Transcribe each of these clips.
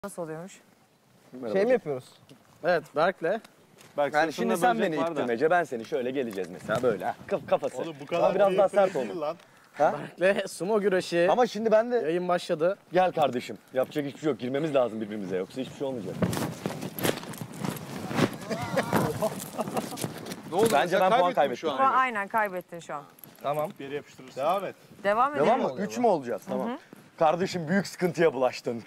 Nasıl oluyormuş? Şey mi yapıyoruz? Evet, Berk'le. Berk, Yani şimdi sen beni ittin Ece, ben seni şöyle geleceğiz mesela böyle kafası. Oğlum bu kadar biraz daha sert oldu. Lan. Berk'le sumo güreşi. Ama şimdi ben de Yayın başladı. gel kardeşim. Yapacak hiçbir şey yok. Girmemiz lazım birbirimize, yoksa hiçbir şey olmayacak. Ne oldu? Bence ben puan kaybettim. Aynen kaybettin şu an. Tamam. Bir yere yapıştırırsın. Devam et. Devam edelim. Devam mı? 3 mü olacağız? Tamam. Kardeşim büyük sıkıntıya bulaştın.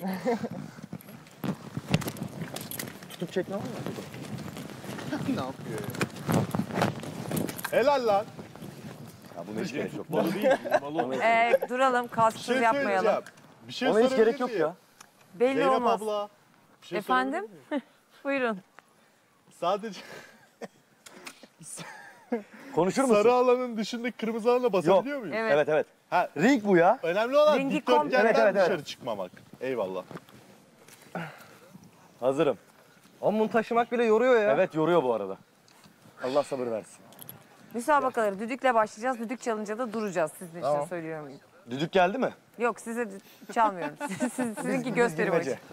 Tutup çekme var mı? Ne yapıyor ya? Helal lan. Ya buna hiç gerek yok. Balı değil. Balı. Duralım, Bir kasksız şey yapmayalım. söyleyeceğim. Bir şey Ona hiç sorabilir gerek yok miyim? ya. Belli Zeynep olmaz. abla. Bir şey Efendim? sorabilir miyim? Buyurun. Sadece Konuşur musun? sarı alanın dışındaki kırmızı alana basabiliyor muyuz? Evet. Evet. Ha, Ring bu ya. önemli olan Ringi dikdörtgenden Evet. dışarı çıkmamak. Eyvallah. Hazırım. Ama bunu taşımak bile yoruyor ya. Evet, yoruyor bu arada. Allah sabır versin. Müsabakaları düdükle başlayacağız. Düdük çalınca da duracağız. Sizin için söylüyorum. Düdük geldi mi? Yok size çalmıyorum. Sizinki gösteri maçı. Bilmece.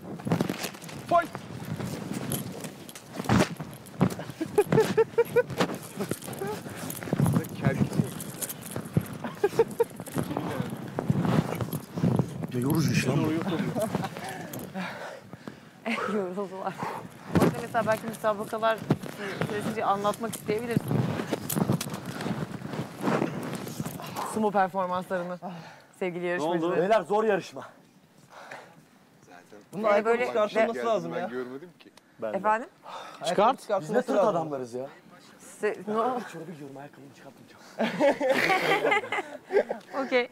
Ya yorucu iş lan bu. Yoruldular. Orada mesela belki müsabakalar süresince anlatmak isteyebilirsin. Sumo performanslarını sevgili yarışmacılar. Beyler zor yarışma. Bunun Yani ayakkabı böyle çıkartılması lazım ya. Görmedim ki. Ben de. Efendim? Çıkart. Biz ne Çıkartılması tırt lazım. adamlarız ya. No. Çorabı giyiyorum, ayakkabımı çıkartmayacağım. Okey.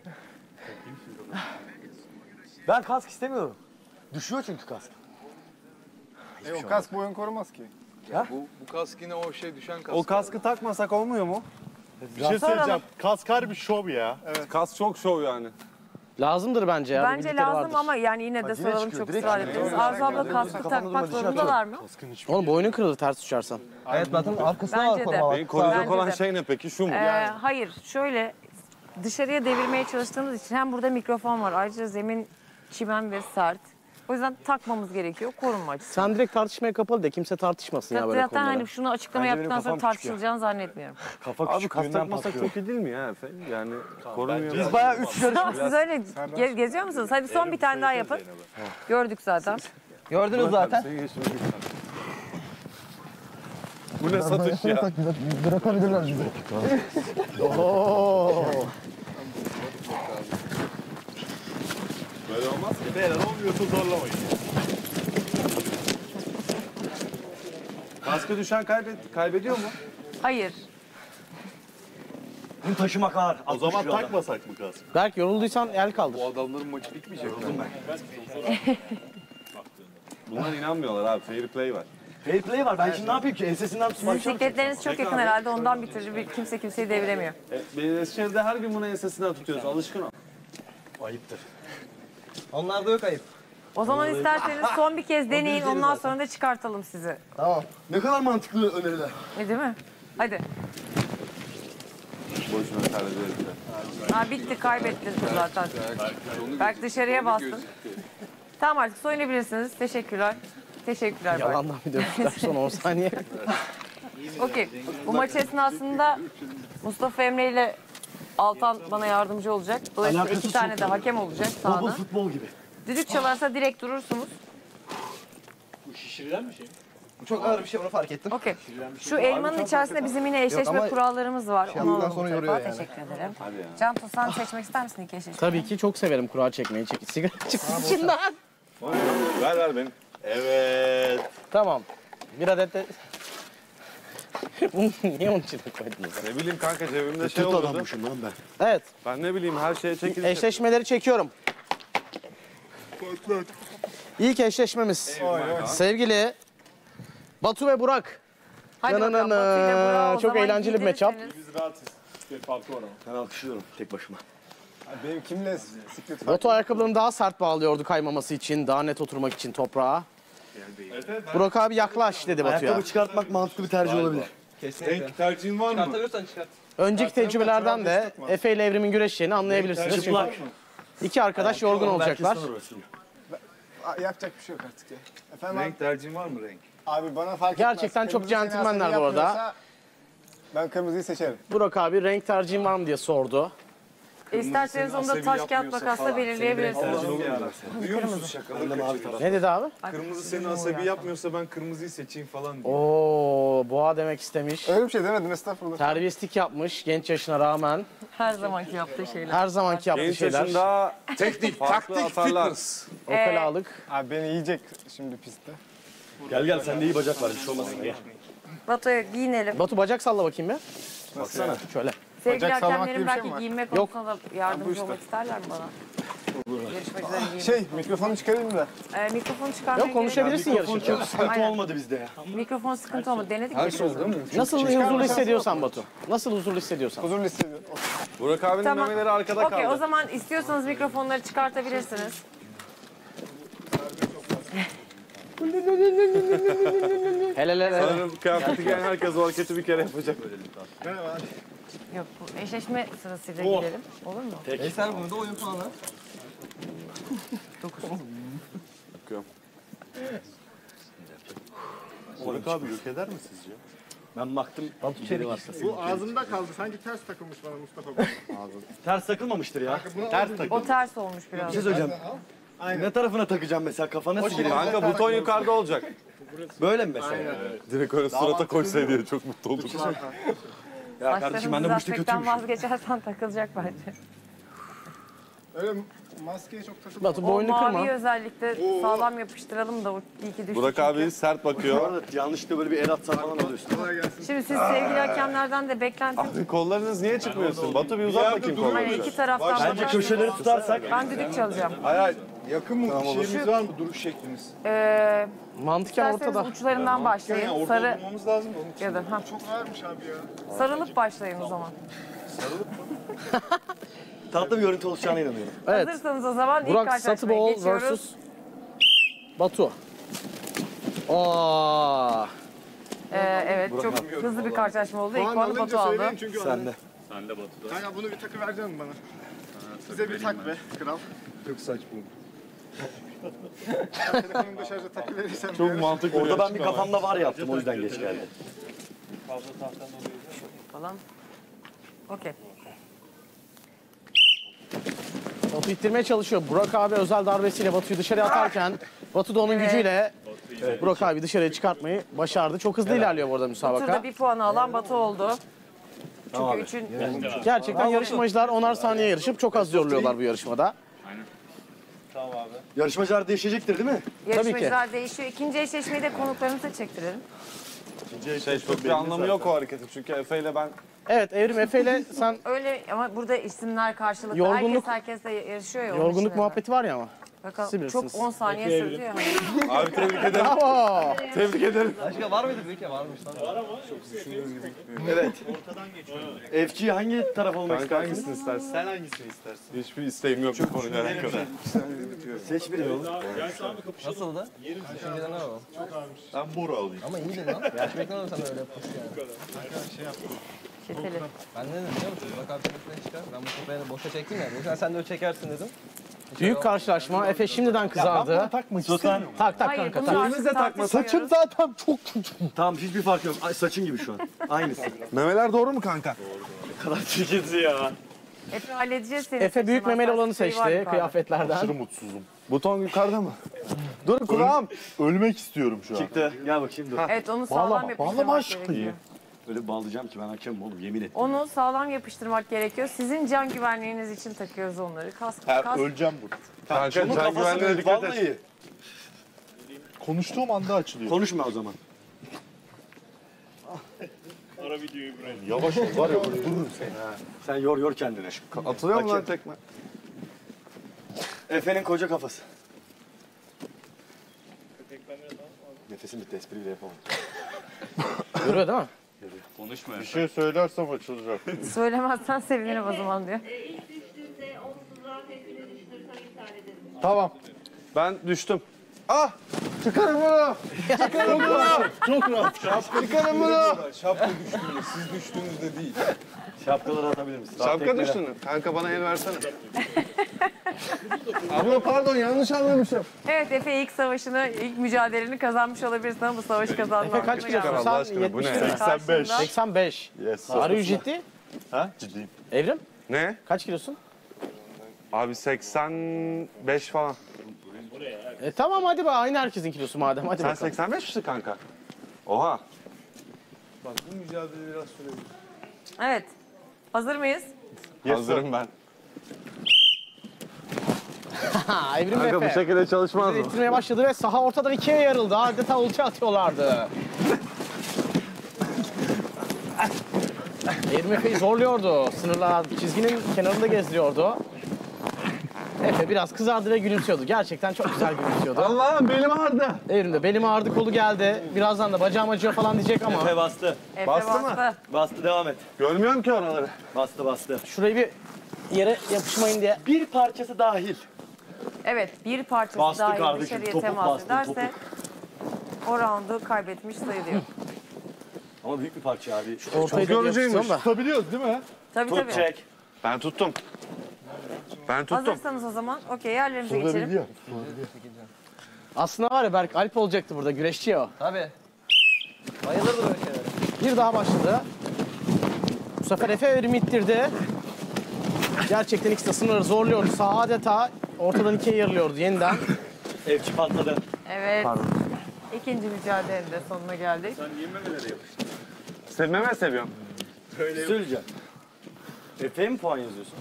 Ben kask istemiyorum. Düşüyor çünkü kask. O kask boyun korumaz ki. Ya? Bu kask yine o şey düşen kask. O kaskı takmasak olmuyor mu? Bir şey Soralım. söyleyeceğim. Kask harbi şov ya. Kask çok şov yani. Lazımdır bence ya. Bence bildikleri lazım vardır. ama yani yine de Bak yine soralım, çıkıyor, çok direkt ısrar çıkıyor. ediyoruz. Arzu abla kaskı Kafamı takmak durma, dışarı zorundalar mı? Kaskın hiçbir Oğlum boynun kırılır ters uçarsan. Evet zaten arkasında Bence var de. koruma Beni var. koruyacak Bence olan de. şey ne peki? Şu mu? Hayır, şöyle dışarıya devirmeye çalıştığımız için hem burada mikrofon var, ayrıca zemin çimen ve sert. O yüzden takmamız gerekiyor korunma açısından. Sen direkt tartışmaya kapalı de kimse tartışmasın ya böyle Zaten konulara. hani şunu açıklama Bence benim yaptıktan sonra kafam küçük ya. tartışılacağını zannetmiyorum. Kafa Abi küçük, kask düğünden takmasak patlıyor. çok iyi değil mi ya Efe? Yani korumuyor. Biz bayağı 3 yarışma. Siz öyle geziyor musunuz? Hadi son bir tane daha yapın. Gördük zaten. Gördünüz zaten. Bu ne satış ya? Bırakabilirler bizi. Böyle olmaz ki. Beyler olmuyorsa zorlamayın. Kaskı düşen kaybediyor mu? Hayır. Bunu taşımak ağır. O zaman 60 kilo adam. takmasak mı kaskı? Berk yorulduysan el kaldır. Bu adamların maçı bitmeyecek mi? Bunlar inanmıyorlar abi. Fair play var. Fair play var. Ben şimdi ne yapayım ki? Ensesinden Sizin tutmak. sikletleriniz çok yakın herhalde. Ondan bir türlü kimse kimseyi deviremiyor. Eskişehir'de her gün bunu ensesinden tutuyoruz. Alışkın ol. Ayıptır. Onlarda yok ayıp. O zaman isterseniz son bir kez deneyin. Ondan sonra da çıkartalım sizi. Tamam. Ne kadar mantıklı öneriler. Değil mi? Hadi. Boşuna tercih Ha bitti, kaybettiniz zaten. Berk dışarıya bastın. Tamam artık soyunabilirsiniz. Teşekkürler. Teşekkürler Berk. Yalandan bir dövüşler son 10 saniye. Okey. Bu maç esnasında Mustafa Emre ile Altan bana yardımcı olacak. Dolayısıyla Alakasız iki tane de hakem olacak Bubble sahada. futbol gibi. Düdük çalarsa direkt durursunuz. Bu çok ağır bir şey, onu fark ettim. Okey. Şu elmanın içerisinde bizim yine eşleşme ama kurallarımız var. Onu yaptıktan alalım sonra bu yoruyor tarafa. yani. Teşekkür ederim. Can Tosan seçmek ister misin ilk eşleşme? Tabii ki çok severim kura çekmeyi. Sigara çıksın içinden. Ver benim. Evet. Tamam. Bir adet de... Bunu niye onun içine koydunuz? Ne bileyim kanka cebimde şey Tırt oldu. adammışım lan ben. Evet. Ben ne bileyim her şeye çekilecek. Eşleşmeleri çekiyorum. İlk eşleşmemiz. Sevgili Batu ve Burak. Hadi bakalım. Nananana. Batu ile Burak'ı o Çok zaman eğlenceli bir matchup. giydirirseniz. Biz rahatız. Bir farkı var ama. Ben alkışlıyorum tek başıma. Benim kimle siklet Batu ayakkabılarını daha sert bağlıyordu kaymaması için, daha net oturmak için toprağa. Burak abi yaklaş dedi Batu'ya. Ayakkabı çıkartmak mantıklı bir tercih olabilir. Renk tercihin var mı? Çıkartabiliyorsan çıkart. Önceki tecrübelerden de Efe ile Evrim'in güreşeceğini anlayabilirsiniz. Çünkü Çıplak. iki arkadaş yorgun olacaklar. Herkes tanır orasını. yapacak bir şey yok artık ya. Efendim Renk tercihin var mı renk? abi bana fark etmez. Gerçekten çok Kırmızı seni centilmenler asabi bu arada. yapmıyorsa Ben kırmızıyı seçerim. Burak abi renk tercihin var mı diye sordu. İsterseniz onu da taş kağıt makasla belirleyebilirsiniz. Duyuyor musun şakaları? Ne dedi abi? Kırmızı seni asabi yapmıyorsa ben kırmızıyı seçeyim falan diyor. Oo, boğa demek istemiş. Öyle bir şey demedim estağfurullah. Terbiyesizlik yapmış genç yaşına rağmen. Her zamanki yaptığı şeyler. Her zamanki yaptığı Genç şeyler. yaşında Teknik, farklı taktik, atarlar. fitness. Ukalalık. Abi beni yiyecek şimdi pistte. Gel sende iyi bacak var bir şey olmasın gel. Batu'ya giyinelim. Batu bacak salla bakayım bir. Baksana. Şöyle. Sevgili Bacak sallamak hakemlerim diye bir şey belki mi var? giyinme Yok. konusunda da yardımcı olmak isterler mi bana? Yarışmacıların giyinme. Şey mikrofonu çıkarayım da. Mikrofonu çıkarmaya Yok konuşabilirsin yarışırken. Sıkıntı Aynen. olmadı bizde ya. Mikrofon sıkıntı olmadı. Denedik mi? Nasıl huzurlu hissediyorsan Batu. Nasıl huzurlu hissediyorsan. Huzurlu hissediyorum. Burak abinin Tamam. memeleri arkada Okey, o kaldı. zaman istiyorsanız mikrofonları çıkartabilirsiniz. Hele hele hele. Sanırım kıyafeti giyen herkes o hareketi bir kere yapacak. Yok, bu eşleşme sırasıyla gidelim. Olur mu? Veysel bunu da oyun puanı. Burak abi yok eder mi sizce? Ben baktım. Biri var. Bu ağzımda kaldı. Sanki ters takılmış bana Mustafa Bey. Ters takılmamıştır ya. Ters takıldı. O ters olmuş biraz. Bir şey söyleyeceğim. Ne tarafına takacağım mesela kafana sileyim. Kanka buton yukarıda olacak. Böyle mi mesela? Direkt öyle surata koysaydı ya çok mutlu oldum. Ya kardeşim ben de bu işte düzeltmekten kötüyüm. vazgeçersen takılacak bence. Öyle maskeye çok takıldı. Batu O boynunu maviyi kırma. özellikle sağlam yapıştıralım da o iyi ki düştü. Burak çünkü. abi sert Bu bakıyor. arada yanlışlıkla böyle bir el atsan falan alıyorsun. Şimdi siz sevgili hakemlerden de beklentim. Abi kollarınız niye çıkmıyorsun? Batu bir uzat bakayım Hani kollarını. iki taraftan Bence bana- köşeleri tutarsak. Ben düdük çalacağım. Hayır. Yakın mı? Bir şeyimiz var mı? Duruş şeklimiz. Mantıken İsterseniz ortada. uçlarından başlayın. Sarı Durmamız lazım da onun için. ya da ha. Çok ağırmış abi ya. Sarılıp başlayın o zaman. Tatlı bir görüntü oluşacağına inanıyorum. Evet. Hazırsanız o zaman ilk Burak karşılaşmaya Satıbol geçiyoruz. vs. Batu. Aa. Evet, çok hızlı bir karşılaşma oldu. İlk Puan puanı alınca Batu aldı. söyleyin çünkü Sen de. Kanka bunu bir takı vereceksin mi bana? Bize bir tak be kral. Çok saçma. Telefonumda şarja takı verirsen. Çok mantıklı. Orada ben bir kafamda var yaptım o yüzden geç geldi. Falan. Okey. Batu ittirmeye çalışıyor. Burak abi özel darbesiyle Batu'yu dışarı atarken Batu da onun gücüyle Burak abi dışarıya çıkartmayı başardı. Çok hızlı ilerliyor bu arada Bu müsabaka. turda bir puanı alan Batu oldu. Çünkü üçün Gerçekten yarışmacılar 10'ar saniye yarışıp çok az yoruluyorlar bu yarışmada. Yarışmacılar değişecektir değil mi? yarışmacılar değişiyor. İkinci eşleşmeyi de konuklarımıza çektirelim. Çok bir anlamı yok o hareketin. Çünkü Efe ile ben Evet Evrim Efe ile sen Öyle ama burada isimler karşılıklı. Yorgunluk- Herkesle yarışıyor ya. onun yorgunluk için de. muhabbeti var ya ama. Bakalım, siz bilirsiniz. çok 10 saniye sürdü ya. abi tebrik ederim. Bravo. Tebrik ederim. Başka var mıydı Zeki? Varmış lan. Evet. Efçi hangi taraf olmak Kanka istersin? hangisini istersin? Sen hangisini istersin? Hiçbir isteğim yok bu konuyla alakalı. Seç birini oğlum. Nasıldı? Düşünceden ne alalım? Ben Bora alayım. Ama iyiydi lan. Gerçi beklemem sen öyle yapmış yani. Çeteli. Ben ne dedim biliyor musun? Bak abi telefonu çıkar. Ben bu kafayı boşa çektim ya. Yoksa sen de öyle çekersin dedim. Büyük karşılaşma. Efe şimdiden kızardı. Sultan. Tak tak Hayır, kanka. bunu Tak. artık tartışmıyoruz. zaten çok Tamam hiçbir fark yok. Ay, saçın gibi şu an. Aynısı. Memeler doğru mu kanka? Ne kadar çirkinsi ya. Efe halledeceğiz seni. Efe büyük memeli olanı Şey var seçti yukarıda. kıyafetlerden. Mutsuzum. Buton yukarıda mı? Dur kulağım. Ölmek istiyorum şu an. Çıktı. Gel bakayım dur. Evet, onu sağlam yapıştırmak gerekiyor. Öyle bağlayacağım ki ben hakemim oğlum yemin et. Onu sağlam yapıştırmak gerekiyor. Sizin can güvenliğiniz için takıyoruz onları. Kask, kask. Öleceğim burada. Kanka Şunun can kafası güvenliğine büyük dikkat et. vallahi. Konuştuğum anda açılıyor. Konuşma o zaman. Yavaş ol var ya böyle durursun. Sen yor kendini. Atılıyor mu lan tekme? Efe'nin koca kafası. Nefesim bitti espri bile yapamam. Görüyor değil mi? Bir şey söylersem açılacak. Söylemezsen sevinirim o zaman diyor. İlk düştüğünde onsuzluğa tepkili düşünürsen iptal edelim. Tamam. Ben düştüm. Çıkarın bunu. Çıkarın bunu. Çok rahat. Çıkarın bunu. Şapka düştüğünde, siz düştüğünüzde değil. Şapkaları atabilir misin? Şapka düştün mü? Kanka bana el versene. Abla pardon yanlış anlamışım. Evet Efe ilk savaşını, ilk mücadeleni kazanmış olabilirsin ama bu savaşı kazandın. Efe kaç kilosun? Allah Sen aşkına, bu ne 70 ya? 85. 85. Yes. Are you ciddi? Ha? Ciddiyim. Evrim Ne? kaç kilosun? Abi 85 falan. Tamam hadi be aynı herkesin kilosu madem hadi Sen bakalım. 85 misin kanka? Oha. Evet. Hazır mıyız? Hazırım ben. Ha, Evrim Kanka bu Efe. şekilde çalışmaz mı? İttirmeye başladı ve saha ortadan ikiye yarıldı. Adeta ulti atıyorlardı. Evrim Efe'yi zorluyordu. Sınırlar çizginin kenarında gezdiriyordu. Efe biraz kızardı ve gülümsüyordu. Gerçekten çok güzel gülümsüyordu. Allah'ım belim ağrıdı. Evrim de belim ağrıdı, kolu geldi. Birazdan da bacağım acıyor falan diyecek ama. Efe bastı. Efe Bastı mı? bastı. Bastı devam et. Görmüyorum ki oraları. Bastı bastı. Şurayı bir yere yapışmayın diye. Bir parçası dahil. Evet bir parçası Bastı dahil kardeşim, dışarıya topuk temas bastı, ederse o roundu kaybetmiş sayılıyor. Ama büyük bir parça abi. Ortayı da yapıştıralım da. Tutabiliyoruz değil mi? Tabii Tut tabii. çek. Ben tuttum. Ben tuttum. Hazırsanız o zaman okey yerlerimize geçelim. Aslında var ya Berk Alp olacaktı burada. Güreşçi ya o. Tabii. Bayılırdı böyle şeylere. Bir daha başladı. Bu sefer Efe Evrim'i ittirdi. Gerçekten ikisi de sınırları zorluyordu. Sağ adeta ortadan ikiye yarılıyordu yeniden. Evçi patladı. Evet. İkinci mücadelenin de sonuna geldik. Sevmeme seviyorum. Söyleyeceğim. Efe'ye mi puan yazıyorsun?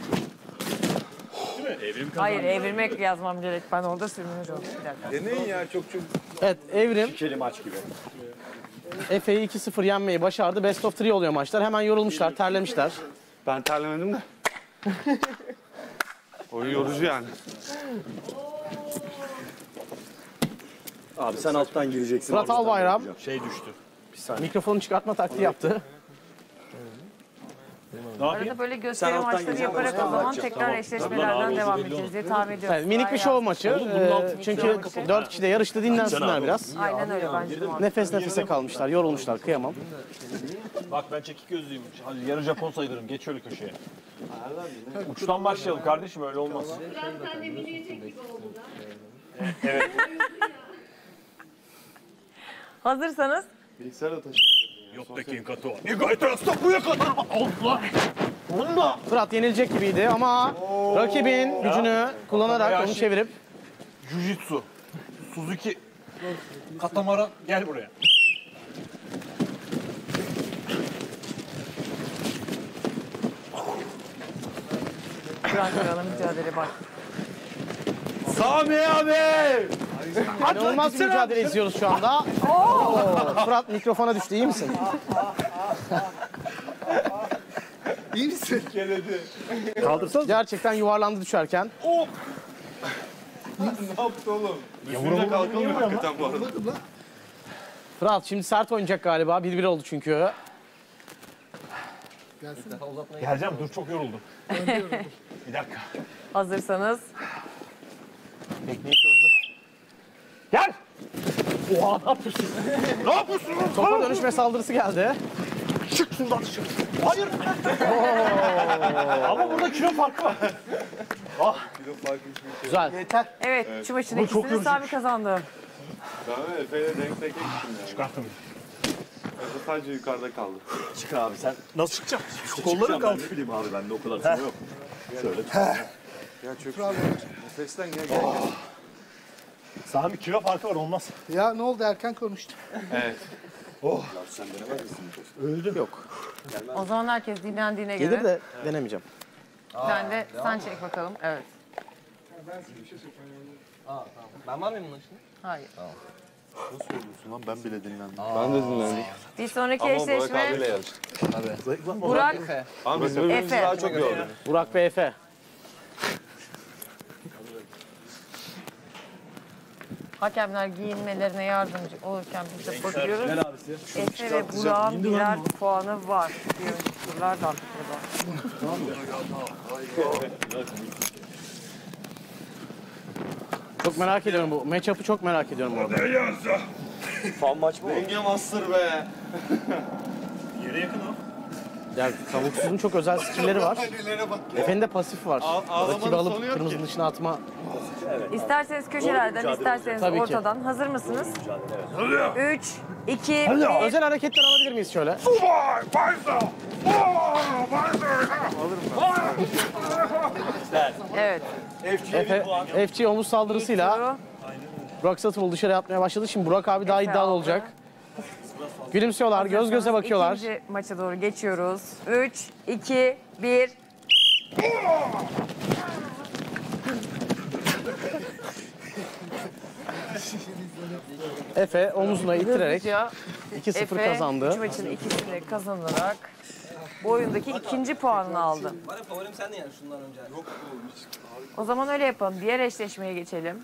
Hayır evirmek yazmam gerek. Ben orada sürmüş oldum. Bir dakika. Deneyin ya çok. Evet Evrim İkili maç gibi. Efe'yi 2-0 yenmeyi başardı. Best of 3 oluyor maçlar. Hemen yorulmuşlar, terlemişler. Ben terlemedim de. Oyun yorucu yani. Abi sen alttan gireceksin. Fırat oradan Albayram şey düştü. mikrofonu çıkartma taktiği yaptı. Arada böyle gösteri alttan maçları gireceksin, yaparak oradan o zaman bakacağız. tekrar eşleşmelerden devam edeceğiz diye tahmin ediyorum. Evet, minik bir şov maçı. Çünkü 4 kişi de yarışta dinlensinler biraz. Aynen öyle bence de. Nefes nefese kalmışlar, yorulmuşlar. Kıyamam. Bak ben çekik gözlüyüm. Hadi yarı Japon sayılırım. Geç şöyle köşeye. Uçtan başlayalım kardeşim öyle olmaz. Burak sen de videoyu çek gibi oldu da. Hazırsanız Fırat yenilecek gibiydi ama rakibin gücünü kullanarak onu çevirip Jiu-Jitsu. Suzuki. Katamara gel buraya. Burak Kral'ın mücadele bak. Sami abi! inanılmaz bir mücadele izliyoruz şu anda. Fırat mikrofona düştü. İyi misin? İyi misin? Gerçekten yuvarlandı düşerken. Üstünde kalkamıyor hakikaten bu arada. Fırat şimdi sert oynayacak galiba. 1-1 oldu çünkü. Geleceğim dur çok yoruldum. Bir dakika. Hazırsanız Tekniği çözdüm. Gel! Oha ne yapıyorsun? Ne yapıyorsun? Topa dönüşme saldırısı geldi. Çık şuradan dışarı. Hayır. Ama burada kilo farkı var. Güzel. evet şu maçın ikisini Sami kazandı. Ben Efe'yle denk gittim ya. Çıkarttım. Efe sadece yukarıda kaldı. Çık abi sen. Nasıl çıkacağım? Kolları kaldı. Ne bileyim abi bende o kadar sıvı yok. Şöyle. Ya çok nefesten gel gel. Sami kilo farkı var olmaz. Ya ne oldu erken konuştum. Evet. Sen denemez misin? Yok. O zaman herkes dinlendiğine Gelir göre de denemeyeceğim. sen de sen çek bakalım. Evet. Ben var mıyım bunun için? Hayır. Lan ben bile dinlendim. Ben de dinlendim. Bir sonraki Ama Burak eşleşme abiyle yarıştık. Burak, Ama biz birbirimizi Efe. daha çok yorduk. Burak ve Efe. hakemler giyinmelerine yardımcı olurken biz de bakıyoruz. Gel abisi. Efe ve Burak'ın birer puanı var. Bir önceki turlardan burada. Çok merak ediyorum bu. Match-up'ı çok merak ediyorum bu arada. Fan maç mı? Denge master be. Yere yakın o. Yani tavuksuzun çok özel skill'leri var. Efe'nin de pasif var. Rakibi alıp kırmızının dışına atma. İsterseniz köşelerden, isterseniz Tabii ki. ortadan. Hazır mısınız? 3, 2, 1. Özel hareketler alabilir miyiz şöyle? Evet. FC omuz saldırısıyla Burak Satımoğlu dışarı atmaya başladı. Şimdi Burak abi daha Efe iddialı aldı. olacak. Gülümsüyorlar, göz göze bakıyorlar. İkinci maça doğru geçiyoruz. 3, 2, 1. Efe omuzuna itirerek Hızlıca 2-0 Efe kazandı. 3 maçın ikisini kazanarak bu oyundaki ikinci puanını aldı. Bana favorim sendin yani şundan önce. O zaman öyle yapalım. Diğer eşleşmeye geçelim.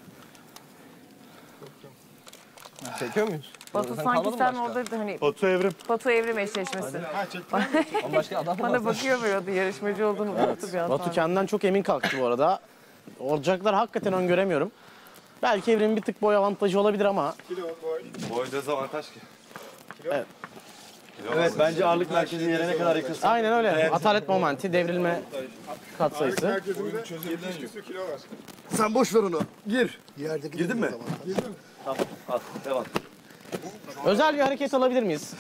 Çekiyor muyuz? Batu Sen sanki kalmadın sen mı başka? orada hani Batu Evrim. Batu Evrim eşleşmesi. Başka adam mı var? Bana bakıyor böyle adı yarışmacı olduğunu unuttu bir an. Batu kendinden çok emin kalktı bu arada. Olacaklar hakikaten öngöremiyorum. Belki Evrim'in bir tık boy avantajı olabilir ama Boy dezavantaj ki. Evet bence ağırlık merkezi yerine kadar yakınsın. aynen öyle. Atalet momenti, devrilme katsayısı. Merkezinde 700 küsur kilo var. Sen boş ver onu. Gir. Yerdeki Girdin mi? Tamam al devam. Özel bir hareket alabilir miyiz?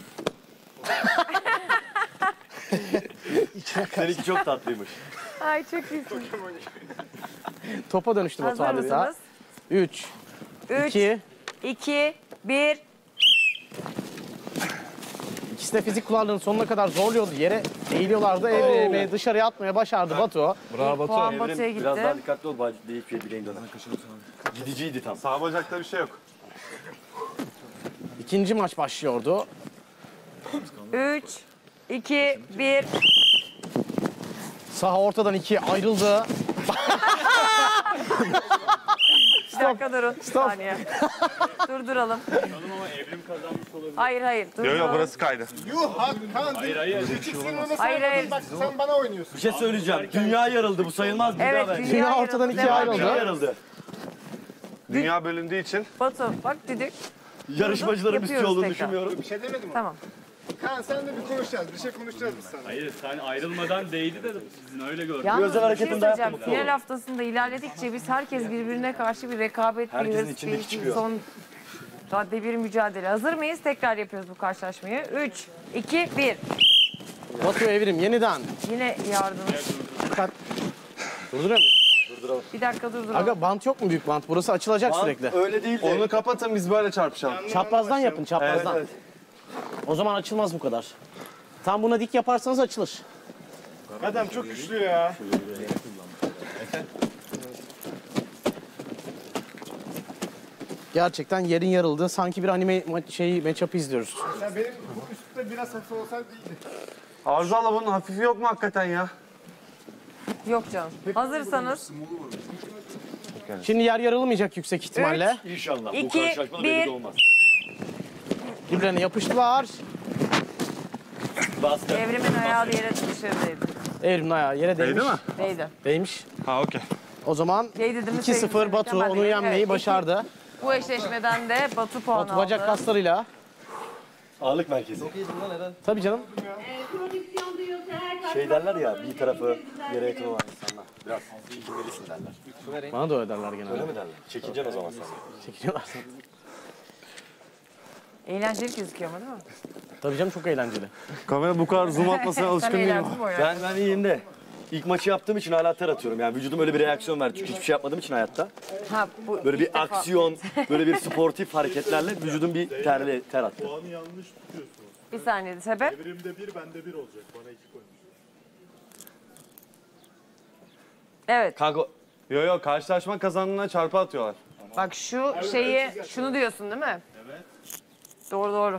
Seninki çok tatlıymış. Ay çok iyisin. Topa dönüştü Batu Hazır adeta. mısınız? 3, 3, 2, 2, 1. İkisi de fizik kullanımının sonuna kadar zorluyordu. Yere eğiliyorlardı. Evrim'i dışarıya atmaya başardı Batu. Bravo puan Batu'ya Evrim biraz daha gitti. dikkatli ol. Deyip şey bileğin döner. Gidiciydi tam. Sağ bacakta bir şey yok. İkinci maç başlıyordu. 3, 2, 1. Saha ortadan ikiye ayrıldı. Bir dakika durun. Bir saniye. Durduralım. Hayır hayır. Yok Durduralım. yok burası kaydı. Yuh Hakan. Hayır. Küçük sınırını Hayır, hayır. Bak sen bana oynuyorsun. Bir şey söyleyeceğim. Dünya yarıldı. Bu sayılmaz mı? Evet, Bence. Dünya ortadan ikiye Devam ayrıldı. Dünya ediyoruz. yarıldı. Dünya bölündüğü için Batu bak düdük. Yarışmacıların üstü Yapıyoruz olduğunu tekrar. düşünmüyorum. Bir şey demedim mi? Tamam. Kaan sen de bir konuşacağız. Bir şey konuşacağız biz seninle. Hayır sen ayrılmadan değdi dedim. Sizin öyle gördüm. Yalnız özel bir şey hareketim daha söyleyeceğim. yaptım, Final haftasında ilerledikçe biz herkes birbirine karşı bir rekabet, bir Herkesin hırs, içindeki bir çıkıyor. son radde bir mücadele. Hazır mıyız? Tekrar yapıyoruz bu karşılaşmayı. 3, 2, 1. Batu Evrim yeniden. Yine yardım. Durduruyor muyuz? Bir dakika durduralım. Aga bant yok mu büyük bant? Burası açılacak sürekli. Öyle değil de. onu kapatın biz böyle çarpışalım. Çaprazdan yapın çaprazdan. Evet, O zaman açılmaz bu kadar. Tam buna dik yaparsanız açılır. Adam çok güçlü ya. Gerçekten yerin yarıldı. Sanki bir anime matchup izliyoruz. Ya benim bu üstte biraz hafif olsaydı iyiydi. Arzu abla bunun hafifi yok mu hakikaten ya? Yok canım. Hazırsanız Şimdi yer yarılmayacak yüksek ihtimalle. İnşallah. Bu 2, karşılaşmada 1. belli de olmaz. Birbirlerine yapıştılar. Bastı. Evrimin ayağı yere dışarıdaydı. Evrim'in ayağı yere değmiş. mi? Değdi. Değmiş. Ha okey. O zaman Değdi değil mi 2-0 sevgili Batu Kemal onu Bey? yenmeyi Evet, başardı. Bu eşleşmeden de Batu puan Batu aldı. bacak kaslarıyla. Ağırlık merkezi. Çok iyiydin lan Eren. Tabii canım. Prodüksiyon duyuyorsa her Şey derler ya bir tarafı yere yakın olan insanlar. Biraz çekinmelisin derler. Bana da öyle derler genelde. Öyle mi derler? Çekineceksin o zaman sen. Çekiniyorlar. Eğlenceli gözüküyor ama değil mi? Tabii canım çok eğlenceli. Kamera bu kadar zoom atmasına Sen alışkın değilim. eğlendin mi oynarken? Ben iyiyim de. İlk maçı yaptığım için hala ter atıyorum. Yani vücudum öyle bir reaksiyon verdi. Çünkü hiçbir şey yapmadığım için hayatta. Ha, bu Böyle ilk bir defa. aksiyon, böyle bir sportif hareketlerle vücudum bir ter attı. Bir saniye sebep. Evrimde 1, bende 1 olacak. Bana 2 koymuş. Evet. Kanka Yok yok karşılaşma kazanına çarpı atıyorlar. Bak şu şeyi, şunu diyorsun değil mi? Evet. Doğru doğru.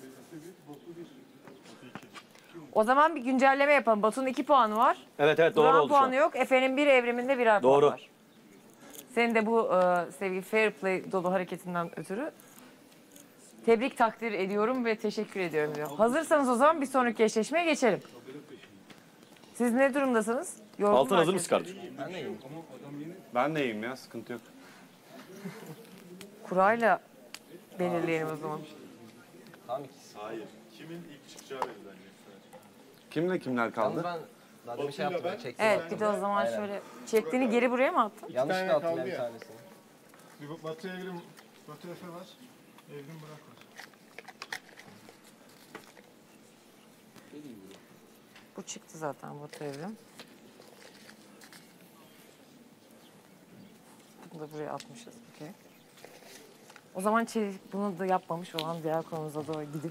O zaman bir güncelleme yapalım. Batu'nun 2 puanı var. evet doğru Burak'ın oldu şu puanı an. yok. Efe'nin bir evriminde birer puan Doğru. var. Senin de bu sevgili fair play dolu hareketinden ötürü tebrik takdir ediyorum ve teşekkür ediyorum diyor. Hazırsanız o zaman bir sonraki eşleşmeye geçelim. Siz ne durumdasınız? Yorgun Altın mu hazır herkes? mısın kardeşim? Ben de iyiyim ya sıkıntı yok. Kurayla belirleyelim o zaman. Tamam ikisi. Hayır. Kimin ilk çıkacağı belli bence. Kimle kimler Yalnız kaldı? ben daha demin şey yaptım ya, çektim. Evet bir de o zaman şöyle çektiğini geri buraya mı attın? Yanlışlıkla tane attım kaldı ya bir ya. tanesini. Bir Batu Evrim, Batu Efe var. Evrim Burak var. Bu çıktı zaten Batu Evrim. Bunu da buraya atmışız. Okey. O zaman bunu da yapmamış olan diğer konumuza doğru gidip.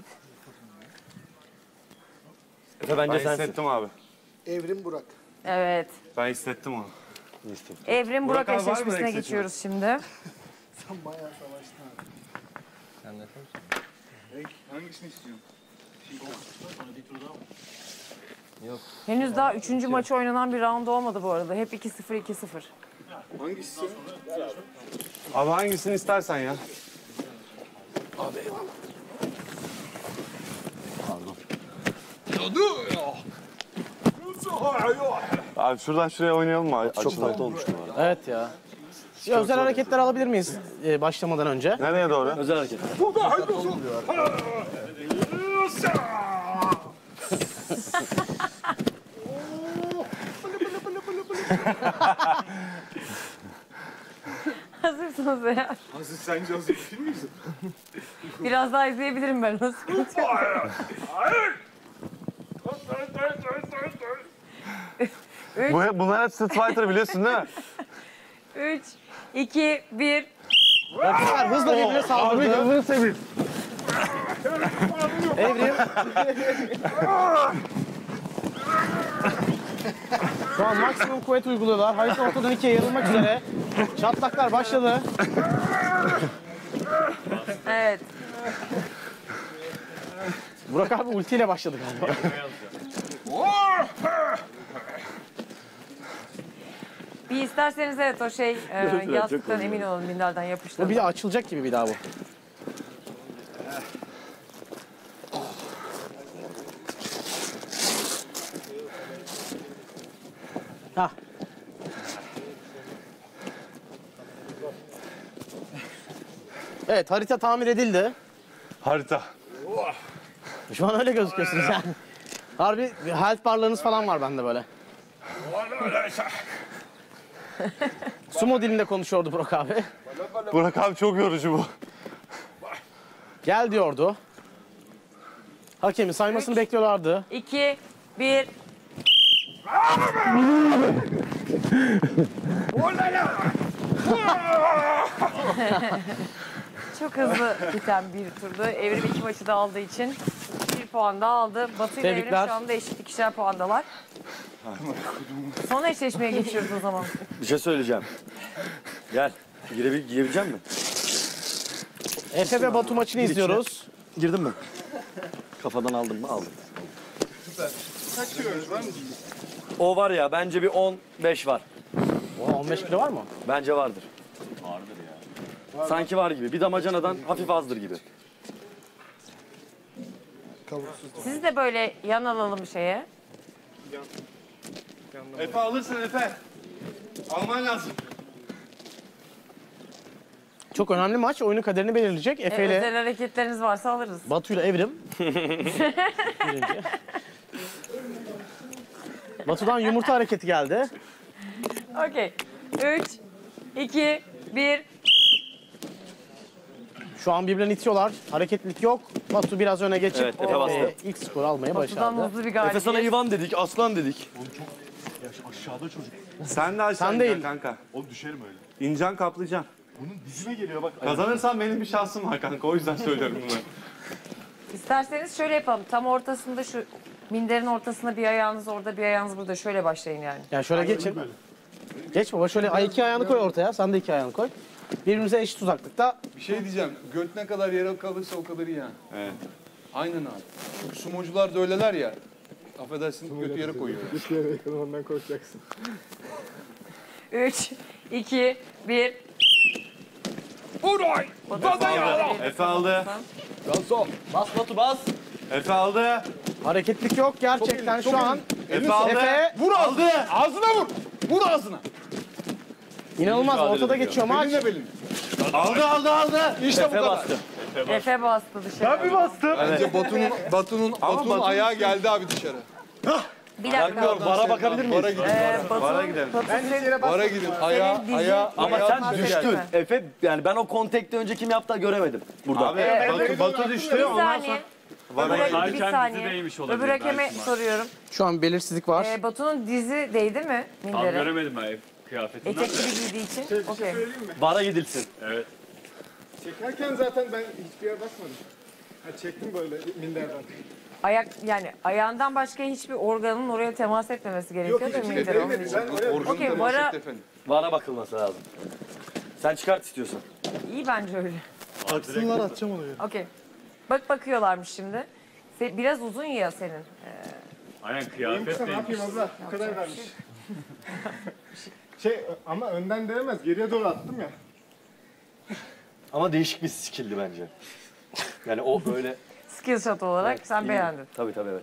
Efe Ben bence sensin. hissettim abi. Evrim Burak. Evet. Ben hissettim onu. Evrim Burak Burak abi var mı eşleşmesine renk geçiyoruz şimdi. Sen bayağı savaştın abi. Sen de yapıyor musun? Hangisini istiyorsun? Henüz daha 3. maçı oynanan bir round olmadı bu arada. Hep 2-0 2-0. Hangisi? Abi hangisini istersen ya. Abi şuradan şuraya oynayalım mı? Çok farklı olmuştu bu arada. Evet ya. Ya özel hareketler alabilir miyiz başlamadan önce? Nereye doğru? Özel hareket. Hazırsınız eğer. Hazır sence hazır değil miyiz? Biraz daha izleyebilirim ben o sıkıntı yok. Bunlar hep Street Fighter biliyorsun değil mi? 3, 2, 1. Rakipler hızla birbirine saldırdı. Evrim. Şu an maksimum kuvvet uyguluyorlar. Harita ortadan ikiye yarılmak üzere. Çatlaklar başladı. Evet. Burak abi ultiyle başladı galiba. Bir isterseniz evet o şey yastıktan emin olun minderden Bu yapıştırın. bir de açılacak gibi bir daha bu. Hah. Evet harita tamir edildi. Harita. Şu an öyle gözüküyorsunuz yani. Harbi health barlarınız falan var bende böyle. Sumo dilinde konuşuyordu Burak abi. Burak abi çok yorucu bu. Gel diyordu. Hakemin saymasını bekliyorlardı. 2, 1. Çok hızlı biten bir turdu. Evrim 2 maçı da aldığı için 1 puan daha aldı. Batı ile Evrim Tebrikler. şu anda eşit ikişer puandalar. Son eşleşmeye geçiyoruz o zaman. Bir şey söyleyeceğim. Gel. Girebilecek misin? Efe ve Batu maçını izliyoruz. Girdin mi? Kafadan aldın mı? Aldım. Kaç kiloyuz var mı? O var ya bence bir 15 var. Oo, 15 kilo var mı? Bence vardır. Sanki var gibi. Bir damacanadan hafif azdır gibi. Siz de böyle yan alalım şeye. Efe alırsın Efe. Alman lazım. Çok önemli maç. Oyunun kaderini belirleyecek. Efe ile Özel hareketleriniz varsa alırız. Batu ile Evrim. Birinci. Batu'dan yumurta hareketi geldi. Okey. 3, 2, 1. Şu an birbirlerini itiyorlar. Hareketlilik yok. Batu biraz öne geçip Evet, Efe bastı. ilk skoru almayı Batu'dan başardı. hızlı bir Efe sana galibiyet. Ivan dedik, Aslan dedik. Aşağıda çocuk. Sen de aşağı Sen ineceksin değil. kanka. Oğlum düşerim öyle. İneceksin kaplayacaksın. Bunun dizime geliyor bak. Kazanırsan benim bir şansım var kanka. O yüzden söylüyorum bunu. İsterseniz şöyle yapalım. Tam ortasında şu minderin ortasında bir ayağınız orada bir ayağınız burada. Şöyle başlayın yani. Yani şöyle geçin. Geç baba şöyle iki ayağını koy ortaya. Sen de iki ayağını koy. Birbirimize eşit uzaklıkta. Bir şey diyeceğim. Göt ne kadar yere kalırsa o kadar iyi yani. Evet. Aynen abi. Çünkü sumocular da öyleler ya. Affedersin götü yere koyuyor. Bir yere yakın ondan korkacaksın. 3, 2, 1. Efe aldı. Bas Batu bas. Efe aldı. Hareketlik yok gerçekten şu an. Efe aldı. Efe Vur ağzına. Ağzına vur. Vur ağzına. inanılmaz ortada geçiyor maç. Beline beline. Aldı. İşte bu Efe kadar. bastı. Efe bastı dışarı. Bence Batu'nun ayağı geldi abi dışarı. Bir dakika. Bara bakabilir miyiz? Bara gidelim. Bara gidin. Ayağa. Ama Evet, sen fark düştün. etme. Efe yani ben o kontekte önce kim yaptı göremedim burada. Abi Batu düştü. Bir Ondan sonra saniye. Varken Bir dizi saniye. değmiş olabilir. Öbür hakeme belki. soruyorum. Şu an belirsizlik var. Batu'nun dizi değdi mi Tam mindere? göremedim ben kıyafetinden. Etek gibi giydiği için. Okey. Söyleyeyim mi? Bara gidilsin. Evet. Çekerken zaten ben hiçbir yere basmadım. Ha, çektim böyle minderden. Yani ayağından başka hiçbir organın oraya temas etmemesi gerekiyor da hiç mindere onun değmedi. için. Ben oraya Organı Okey, temas bara- etti efendim. Bara bakılması lazım. Sen çıkart istiyorsan. İyi bence öyle. Taksınlar atacağım onu ya. Okey. Bakıyorlarmış şimdi. Biraz uzun ya senin. Aynen benim kıyafet kısa ne değmiş. yapayım abla? Bu kadar vermiş. Ama önden değmez. Geriye doğru attım ya. Ama değişik bir skill'di bence. Yani o böyle... Skill shot olarak sen iyi. beğendin. Tabii evet.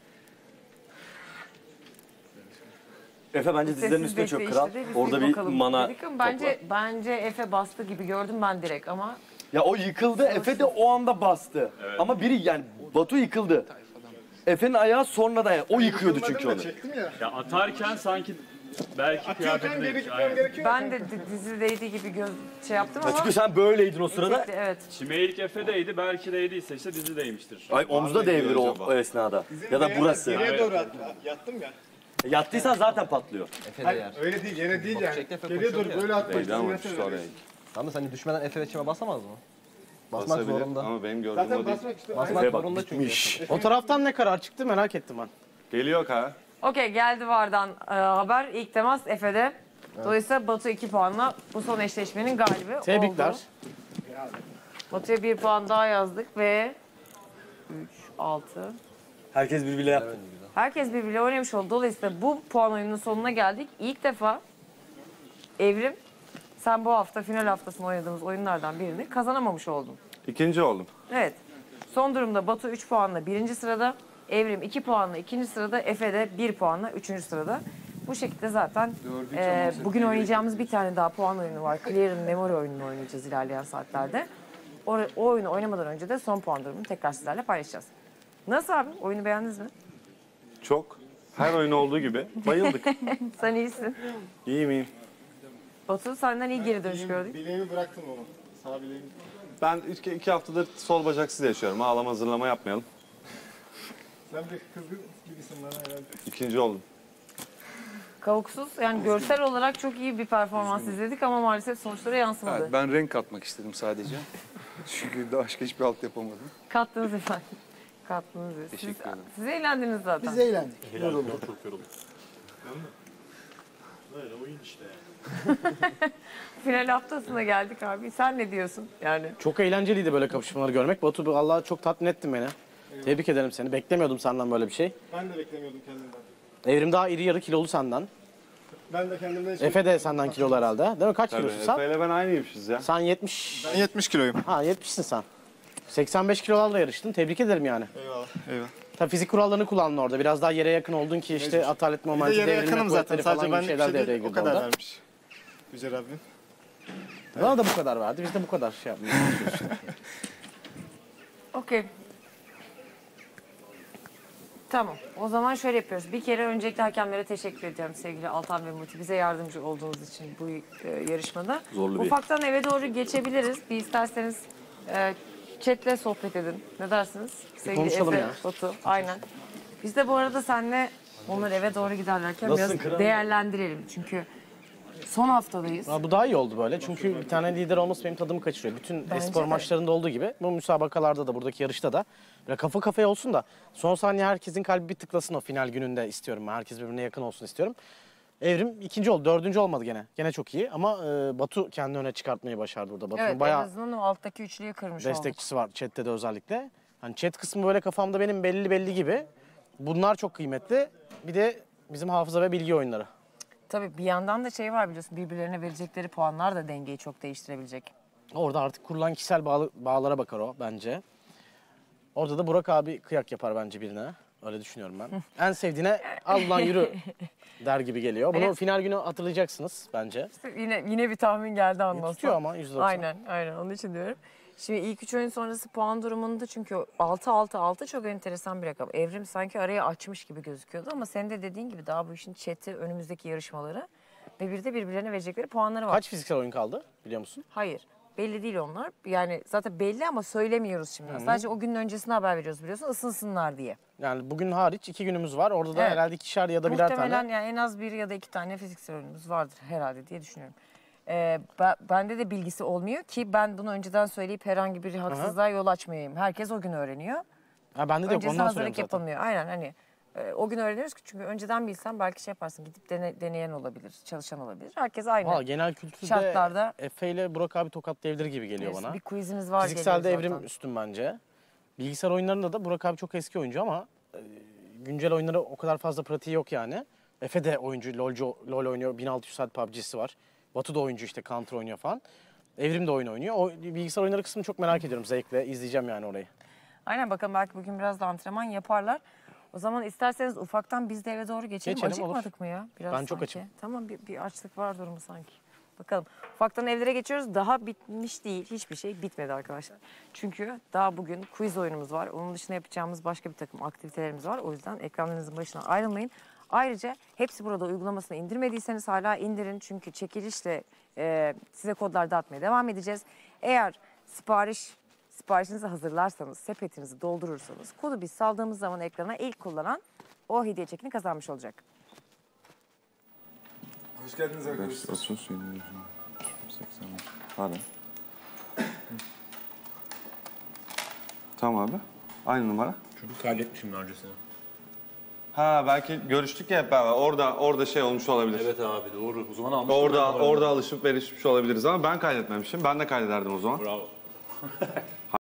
Efe bence dizlerin Sessiz üstüne çok bekleyişte kral. de biz Orada bir bir bakalım mana dedik ama top var. bence Efe bastı gibi gördüm ben direkt ama Ya o yıkıldı, Efe de o anda bastı. Ama biri yani Batu yıkıldı. Efe'nin ayağı sonradan yani. O yıkıyordu çünkü Yıkılmadım onu. da çektim ya. Ya atarken sanki belki Atıyorken kıyafeti geri değmiş. gitmem Aynen. gerekiyor. ben de dizideydi gibi şey yaptım Ya ama çünkü sen böyleydin o sırada. çekti, evet. Çime ilk Efe'deydi, belki değdiyse işte dizi değmiştir. Ay omuzda devrilir o esnada. Ya da burası. Geriye doğru yattım ya. Yattıysan zaten patlıyor. Efe de yer. Öyle değil, yere değil yani. çekti, Efe Geriye koşuyordu doğru ya. böyle atmak Beyden izin vurmuştu versene. oraya. Tamam da sen düşmeden Efe ve Çim'e basamaz mı? Basmak Basabilir zorunda. ama benim gördüğüm Zaten o değil. basmak işte. Basmak Efe bak zorunda çünkü. bitmiş. O taraftan ne karar çıktı merak ettim ben. Geliyor ha. Okey geldi VAR'dan haber. İlk temas Efe'de. Dolayısıyla Batu 2 puanla bu son eşleşmenin galibi Tebrikler. oldu. Batu'ya 1 puan daha yazdık ve 3, 6. Herkes birbiriyle yaptı. Herkes birbiriyle oynamış oldu. Dolayısıyla bu puan oyununun sonuna geldik. İlk defa Evrim, sen bu hafta final haftasında oynadığımız oyunlardan birini kazanamamış oldun. İkinci oldum. Evet. Son durumda Batu 3 puanla 1. sırada, Evrim 2 puanla 2. sırada, Efe de 1 puanla 3. sırada. Bu şekilde zaten bugün oynayacağımız bir tane daha puan oyunu var. Clear'ın Memory oyununu oynayacağız ilerleyen saatlerde. O oyunu oynamadan önce de son puan durumunu tekrar sizlerle paylaşacağız. Nasıl abi? Oyunu beğendiniz mi? Çok. Her oyun olduğu gibi. Bayıldık. Sen iyisin. İyi miyim? Batu senden iyi geri dönüş gördük. Bileğimi bıraktım ama. Sağ bileğimi. Ben iki haftadır sol bacaksız yaşıyorum. Ağlama hazırlama yapmayalım. Sen bir kızgın gibisin bana herhalde. İkinci oldum. Kavuksuz yani görsel olarak çok iyi bir performans izledik ama maalesef sonuçlara yansımadı. Evet, ben renk katmak istedim sadece. Çünkü başka hiçbir alt yapamadım. Kattınız efendim. Kattınız. Teşekkür ederim. Siz eğlendiniz zaten. Biz eğlendik. Çok yoruldum. Böyle oyun işte. Final haftasına geldik abi. Sen ne diyorsun yani? Çok eğlenceliydi böyle kapışmaları görmek. Batu Allah çok tatmin ettin beni. Tebrik ederim seni. Beklemiyordum senden böyle bir şey. Ben de beklemiyordum kendimden. Evrim daha iri yarı kilolu senden. Ben de kendimden hiç Efe de senden kilolu herhalde. Değil mi? Kaç Tabii. kilosun sen? Efe ile ben aynıymışız ya. Sen 70. Ben 70 kiloyum. Ha 70'sin sen. 85 kilolarla yarıştın. Tebrik ederim yani. Eyvallah. Eyvallah. Tabii fizik kurallarını kullandın orada. Biraz daha yere yakın oldun ki işte atalet Bir de momentu yere devrilme yakınım zaten. kuvvetleri falan Sadece gibi ben bir şeyler şey devreye değil. O girdi kadar orada. vermiş. Yüce Rabbim. Bana da bu kadar verdi. Biz de bu kadar şey yapmaya çalışıyoruz. Okey. Tamam. O zaman şöyle yapıyoruz. Bir kere öncelikle hakemlere teşekkür ediyorum sevgili Altan ve Muti. Bize yardımcı olduğunuz için bu yarışmada. Zorlu bir- Ufaktan eve doğru geçebiliriz. Bir isterseniz chatle sohbet edin. Ne dersiniz? Sevgili konuşalım Efe, ya. Batu. Aynen. Biz de bu arada seninle onlar eve doğru giderlerken Nasılsın biraz kral? değerlendirelim. Çünkü son haftadayız. Ha, bu daha iyi oldu böyle. Çünkü bir tane lider olması benim tadımı kaçırıyor. Bütün Bence espor de. maçlarında olduğu gibi bu müsabakalarda da buradaki yarışta da böyle kafa kafaya olsun da son saniye herkesin kalbi bir tıklasın o final gününde istiyorum. Ben. Herkes birbirine yakın olsun istiyorum. Evrim ikinci oldu. Dördüncü olmadı gene. Gene çok iyi ama Batu kendini öne çıkartmayı başardı burada. Batu'nun Evet, en bayağı azından o alttaki üçlüyü kırmış olduk. destekçisi var chatte de özellikle. Hani chat kısmı böyle kafamda benim belli gibi. Bunlar çok kıymetli. Bir de bizim hafıza ve bilgi oyunları. Tabii bir yandan da şey var biliyorsun birbirlerine verecekleri puanlar da dengeyi çok değiştirebilecek. Orada artık kurulan kişisel bağlara bakar o bence. Orada da Burak abi kıyak yapar bence birine. Öyle düşünüyorum ben. En sevdiğine al lan yürü der gibi geliyor. Bunu Evet. final günü hatırlayacaksınız bence. Yine bir tahmin geldi anlamsal. Tutuyor ama %90. Aynen onun için diyorum. Şimdi ilk 3 oyun sonrası puan durumunda çünkü 6-6-6 çok enteresan bir rakam. Evrim sanki arayı açmış gibi gözüküyordu ama senin de dediğin gibi daha bu işin chat'i, önümüzdeki yarışmaları ve bir de birbirlerine verecekleri puanları var. Kaç fiziksel oyun kaldı biliyor musun? Hayır. Belli değil onlar. Yani zaten belli ama söylemiyoruz şimdi. Sadece o günün öncesine haber veriyoruz biliyorsun ısınsınlar diye. Yani bugün hariç 2 günümüz var. Orada da Evet. herhalde 2'şer ya da birer Muhtemelen tane. yani en az 1 ya da 2 tane fiziksel oyunumuz vardır herhalde diye düşünüyorum. Bende de bilgisi olmuyor ki ben bunu önceden söyleyip herhangi bir haksızlığa yol açmayayım. Herkes o gün öğreniyor. Ha, bende de yok. Öncesine Ondan hazırlık soruyorum zaten. yapılmıyor. Aynen hani o gün öğreniyoruz ki çünkü önceden bilsen belki şey yaparsın gidip deneyen olabilir, çalışan olabilir. Herkes aynı Valla genel kültürde şartlarda. Efe ile Burak abi tokatlayabilir gibi geliyor bana. Bir quizimiz var. Fizikselde geliyor Evrim zaten. üstün bence. Bilgisayar oyunlarında da Burak abi çok eski oyuncu ama güncel oyunlara o kadar fazla pratiği yok yani. Efe de oyuncu, LoL oynuyor. 1600 saat PUBG'si var. Batu da oyuncu işte Counter oynuyor falan. Evrim de oyun oynuyor. O bilgisayar oyunları kısmını çok merak ediyorum. Zevkle izleyeceğim yani orayı. Aynen bakalım belki bugün biraz da antrenman yaparlar. O zaman isterseniz ufaktan biz de eve doğru geçelim. Geçelim, olur. Acıkmadık mı ya? Biraz Ben çok sanki. açım. Tamam bir açlık var durumu sanki. Bakalım. Ufaktan evlere geçiyoruz. Daha bitmiş değil. Hiçbir şey bitmedi arkadaşlar. Çünkü daha bugün quiz oyunumuz var. Onun dışında yapacağımız başka bir takım aktivitelerimiz var. O yüzden ekranlarınızın başına ayrılmayın. Ayrıca hepsi burada uygulamasını indirmediyseniz hala indirin. Çünkü çekilişle size kodlar dağıtmaya devam edeceğiz. Eğer siparişinizi hazırlarsanız, sepetinizi doldurursanız kodu biz saldığımız zaman ekrana ilk kullanan o hediye çekini kazanmış olacak. Hoş geldiniz arkadaşlar. Pardon. Tamam abi. Aynı numara. Çünkü kaydetmişim daha öncesine. Ha belki görüştük ya hep beraber. Orada şey olmuş olabilir. Evet abi doğru. O zaman almıştım. Orada alışıp verişmiş olabiliriz ama ben kaydetmemişim. Ben de kaydederdim o zaman. Bravo.